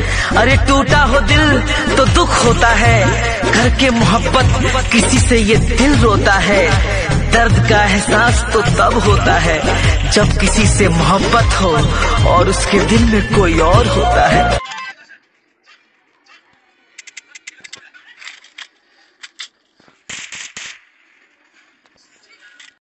अरे टूटा हो दिल तो दुख होता है, करके मोहब्बत किसी से ये दिल रोता है। दर्द का एहसास तो तब होता है जब किसी से मोहब्बत हो और उसके दिल में कोई और होता है।